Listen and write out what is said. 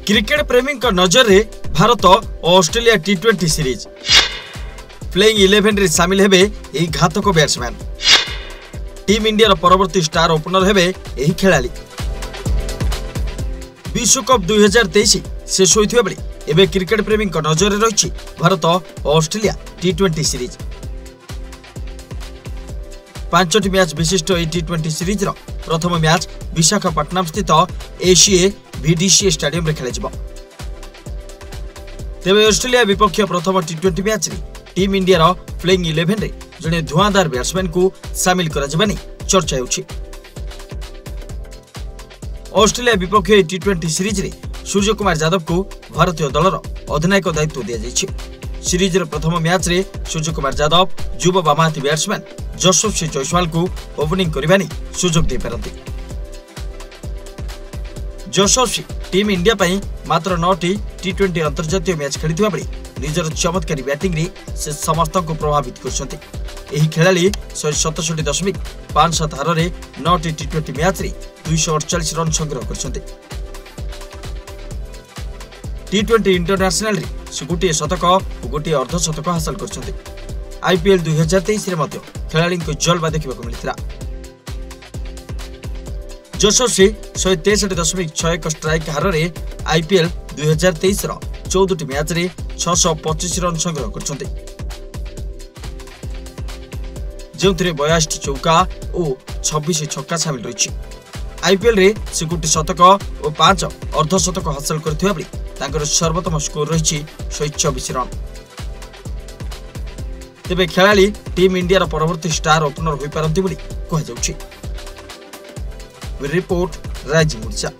Cricket प्रेमी नजर रे भारत और ऑस्ट्रेलिया टी20 सीरीज प्लेइंग 11 रे शामिल हेबे एही घातक बैट्समैन। टीम इंडिया परवर्ती स्टार ओपनर हेबे एही खेलाली। विश्वकप 2023 शेष होइथिबा बेले एबे क्रिकेट प्रेमी नजर रे रहिछि भारत और ऑस्ट्रेलिया टी20 सीरीज। 5टी मैच विशिष्ट ए टी20 सीरीज रो प्रथम मैच विशाखापट्टनम स्थित एसीए VDCA स्टेडियम रे खेल जिवो। तेबे ऑस्ट्रेलिया विपक्ष प्रथम टी20 मैच रे टीम इंडिया रो प्लेइंग 11 रे जने धुआंधार बैट्समैन को शामिल करा जिबानी चर्चा होछि। ऑस्ट्रेलिया विपक्ष टी20 सीरीज रे सूर्य कुमार यादव को भारतीय दलर अधिनायक दायित्व दिया जायछि। सीरीज रे प्रथम मैच रे सूर्य कुमार यादव युवा बामहाती बैट्समैन जसप्रीत जायसवाल को ओपनिंग करबानी सुजोग दे पारंती। जसप्रीत टीम इंडिया पई मात्र 9टी टी20 अंतर्जातीय मैच खेलिथिबा बेले निजर चमत्कारी बैटिंग रे से समस्त को प्रभावित करछंती। एही खेलाली 167.57 हार रे 9टी टी20 मैच रे 248 रन संग्रह करछंती। टी20 इंटरनेशनल रे से गोटे शतक और गोटे अर्धशतक हासिल करछंती। IPL 2023 रे मध्य खेलाड़ी को जलवा देखा मिलता। जसप्रीत 163.61 स्ट्राइक हार रे IPL 2023 रो 14टी मैच रे 625 रन संग्रह करछंती, जेउथरे 82 चौका और 26 छक्का शामिल रहिछि। IPL रे से गोटे शतक और 5 अर्धशतक हासिल करथिबा बेले तांकर सर्वोत्तम स्कोर रहिछि 124 रन। तेबे खेलाड़ी टीम इंडिया परवर्ती स्टार ओपनर होई पारंती बोली कहा जाउछि। Report rising Odisha.